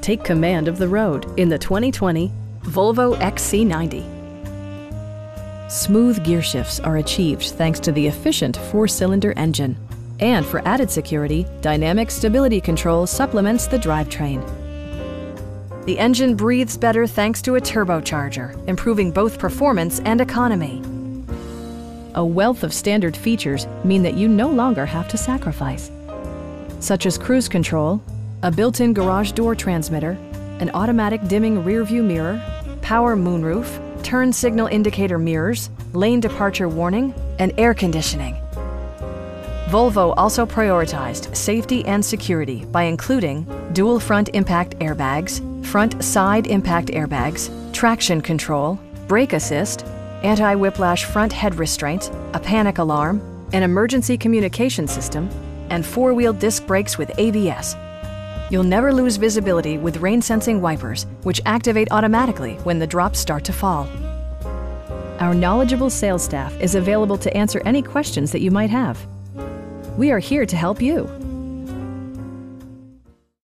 Take command of the road in the 2020 Volvo XC90. Smooth gear shifts are achieved thanks to the efficient 4-cylinder engine. And for added security, dynamic stability control supplements the drivetrain. The engine breathes better thanks to a turbocharger, improving both performance and economy. A wealth of standard features mean that you no longer have to sacrifice, such as cruise control, a built-in garage door transmitter, an automatic dimming rear-view mirror, power moonroof, turn signal indicator mirrors, lane departure warning, and air conditioning. Volvo also prioritized safety and security by including dual front impact airbags, front side impact airbags, traction control, brake assist, anti-whiplash front head restraints, a panic alarm, an emergency communication system, and 4-wheel disc brakes with ABS. You'll never lose visibility with rain-sensing wipers, which activate automatically when the drops start to fall. Our knowledgeable sales staff is available to answer any questions that you might have. We are here to help you.